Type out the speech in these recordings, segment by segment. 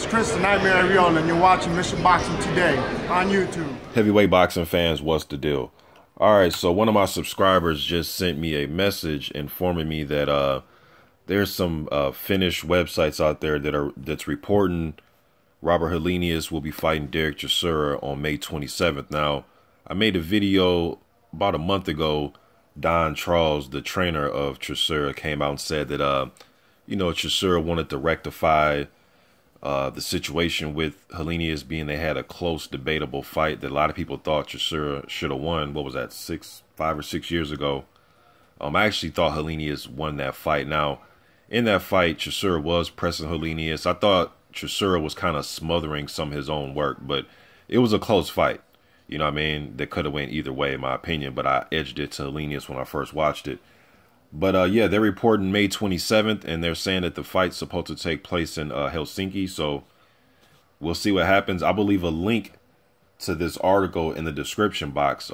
Tristan Nightmare Arreola, and you're watching Mission Boxing Today on YouTube. Heavyweight boxing fans, what's the deal? All right, so one of my subscribers just sent me a message informing me that there's some Finnish websites out there that's reporting Robert Helenius will be fighting Derek Chisora on May 27th. Now, I made a video about a month ago. Don Charles, the trainer of Chisora, came out and said that Chisora wanted to rectify the situation with Helenius, being they had a close, debatable fight that a lot of people thought Chisora should have won. What was that, 5 or 6 years ago? I actually thought Helenius won that fight. Now, in that fight, Chisora was pressing Helenius. I thought Chisora was kind of smothering some of his own work, but it was a close fight. You know what I mean? That could have went either way, in my opinion, but I edged it to Helenius when I first watched it. But yeah, they're reporting May 27th, and they're saying that the fight's supposed to take place in Helsinki. So we'll see what happens. I will leave a link to this article in the description box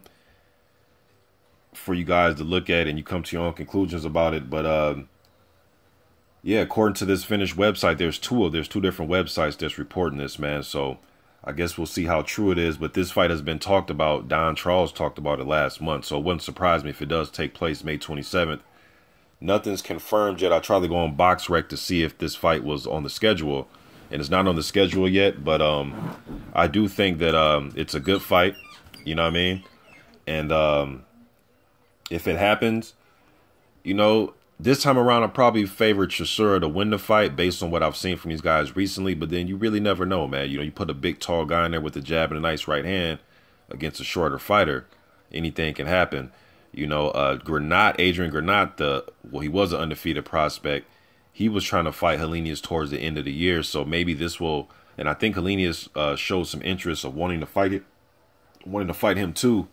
for you guys to look at, and you come to your own conclusions about it. But yeah, according to this Finnish website, there's two different websites that's reporting this, man. So I guess we'll see how true it is. But this fight has been talked about. Don Charles talked about it last month. So it wouldn't surprise me if it does take place May 27th. Nothing's confirmed yet. I tried to go on BoxRec to see if this fight was on the schedule. And it's not on the schedule yet. But I do think that it's a good fight. You know what I mean? And if it happens, this time around, I probably favored Chisora to win the fight based on what I've seen from these guys recently. But then you really never know, man. You put a big, tall guy in there with a jab and a nice right hand against a shorter fighter. Anything can happen. Adrian Granat, he was an undefeated prospect. He was trying to fight Helenius towards the end of the year. So maybe this will, and I think Helenius showed some interest of wanting to fight him too.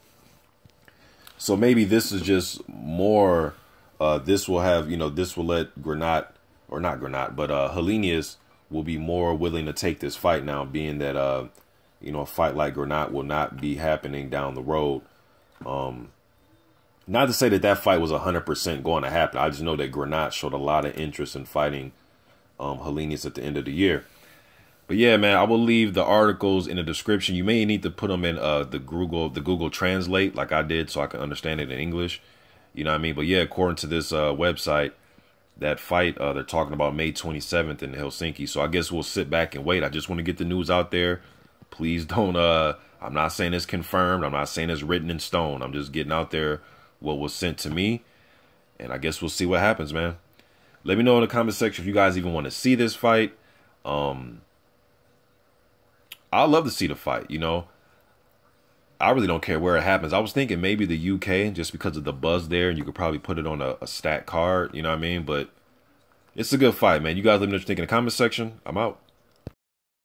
So maybe this is just more. This will have, this will let Helenius will be more willing to take this fight now, being that, a fight like Granat will not be happening down the road. Not to say that fight was 100% going to happen. I just know that Granat showed a lot of interest in fighting Helenius at the end of the year. But yeah, man, I will leave the articles in the description. You may need to put them in the Google Translate like I did so I can understand it in English. You know what I mean? But yeah, according to this website, that fight, they're talking about May 27th in Helsinki. So I guess we'll sit back and wait. I just want to get the news out there. Please don't, I'm not saying it's confirmed. I'm not saying it's written in stone. I'm just getting out there what was sent to me. And I guess we'll see what happens, man. Let me know in the comment section if you guys even want to see this fight. I'd love to see the fight, I really don't care where it happens. I was thinking maybe the UK just because of the buzz there, and you could probably put it on a stat card, you know what I mean? But it's a good fight, man. You guys let me know what you think in the comment section. I'm out.